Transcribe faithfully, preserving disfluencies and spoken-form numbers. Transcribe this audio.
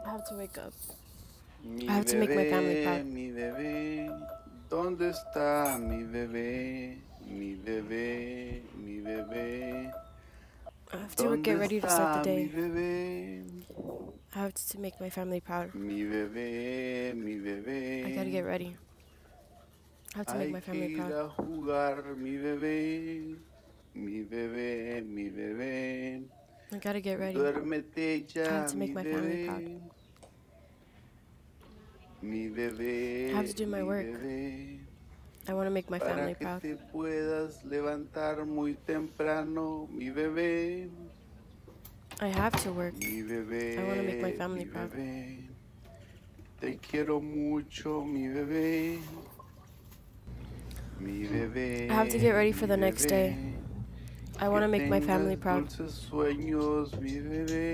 I have to wake up. I Mi have to make my family bebé, proud. mi bebé, ¿dónde está mi bebé? Mi bebé, mi bebé, I have to get ¿dónde ready to start the está mi day. bebé? I have to make my family proud. Mi bebé, mi I gotta get bebé, ready. I have to make hay my que family ir proud. a jugar, mi bebé, mi bebé, mi bebé. I gotta get ready. Duérmete I have ya, to make mi my family proud. bebé, mi I have to bebé, do my mi work. bebé. I want to make my Para family que proud. te puedas levantar muy temprano, mi bebé, I have to work. mi I want to make my bebé, family mi proud. bebé. Te quiero mucho, mi bebé, mi I have to get bebé, ready for mi the next day. bebé. I want Que to make my family tengas proud. dulces sueños, mi bebé.